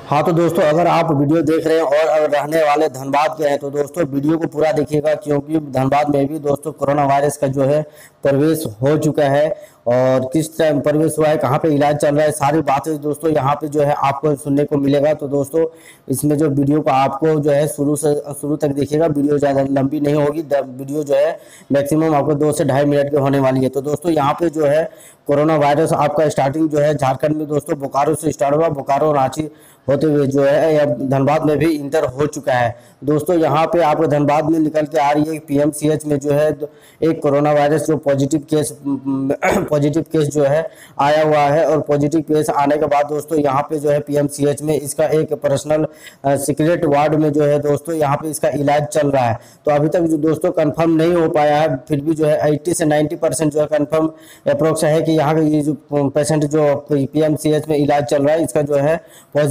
हाँ तो दोस्तों, अगर आप वीडियो देख रहे हैं और अगर रहने वाले धनबाद के हैं तो दोस्तों वीडियो को पूरा देखिएगा, क्योंकि धनबाद में भी दोस्तों कोरोना वायरस का जो है प्रवेश हो चुका है। और किस टाइम प्रवेश हुआ है, कहाँ पे इलाज चल रहा है, सारी बातें दोस्तों यहाँ पे जो है आपको सुनने को मिलेगा। तो दोस्तों इसमें जो वीडियो को आपको जो है शुरू तक देखिएगा। वीडियो ज़्यादा लंबी नहीं होगी, वीडियो जो है मैक्सिमम आपको 2 से ढाई मिनट की होने वाली है। तो दोस्तों यहाँ पे जो है कोरोना वायरस आपका स्टार्टिंग जो है झारखंड में दोस्तों बोकारो से स्टार्ट हुआ। बोकारो रांची होते हुए जो है अब धनबाद में भी इंटर हो चुका है। दोस्तों यहाँ पे आपको धनबाद में निकल के आ रही है पीएमसीएच में जो है एक कोरोना वायरस जो पॉजिटिव केस जो है आया हुआ है। और पॉजिटिव केस आने के बाद दोस्तों यहाँ पे जो है पीएमसीएच में इसका एक पर्सनल सीक्रेट वार्ड में जो है दोस्तों यहाँ पे इसका इलाज चल रहा है। तो अभी तक जो दोस्तों कंफर्म नहीं हो पाया है, फिर भी जो है 80 से 90% जो है कंफर्म अप्रोक्स है कि यहाँ का ये जो पेशेंट जो पीएमसीएच में इलाज चल रहा है इसका जो है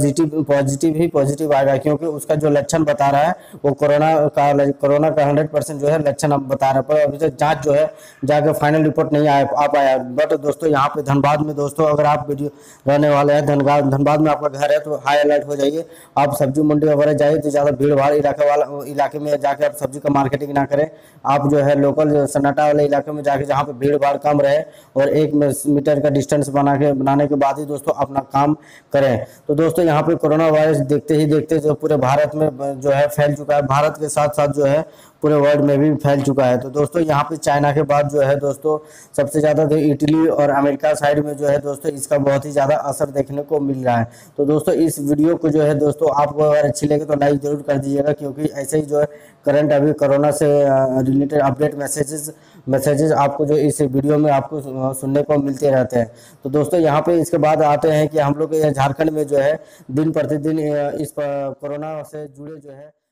पॉजिटिव आएगा, क्योंकि उसका जो लक्षण बता रहा है वो कोरोना का 100% जो है लक्षण अब बता रहा है। पर अभी तक जांच जो है जाकर फाइनल रिपोर्ट नहीं आ पाया। बट दोस्तों यहाँ पे धनबाद में दोस्तों अगर आप वीडियो रहने वाले हैं धनबाद में आपका घर है तो हाई अलर्ट हो जाइए। आप सब्जी मंडी वगैरह जाइए तो ज़्यादा भीड़ भाड़ इलाके में जाके आप सब्जी का मार्केटिंग ना करें। आप जो है लोकल सन्नाटा वाले इलाके में जाके जहाँ पे भीड़ भाड़ कम रहे और 1 मीटर का डिस्टेंस बनाने के बाद ही दोस्तों अपना काम करें। तो दोस्तों यहाँ पे कोरोना वायरस देखते ही देखते जो पूरे भारत में जो है फैल चुका है, भारत के साथ साथ जो है पूरे वर्ल्ड में भी फैल चुका है। तो दोस्तों यहाँ पे चाइना के बाद जो है दोस्तों सबसे ज़्यादा तो इटली और अमेरिका साइड में जो है दोस्तों इसका बहुत ही ज़्यादा असर देखने को मिल रहा है। तो दोस्तों इस वीडियो को जो है दोस्तों आपको अगर अच्छी लगे तो लाइक जरूर कर दीजिएगा, क्योंकि ऐसे ही जो है करंट अभी कोरोना से रिलेटेड अपडेट मैसेजेस आपको जो इस वीडियो में आपको सुनने को मिलते रहते हैं। तो दोस्तों यहाँ पे इसके बाद आते हैं कि हम लोग झारखंड में जो है दिन प्रतिदिन इस कोरोना से जुड़े जो है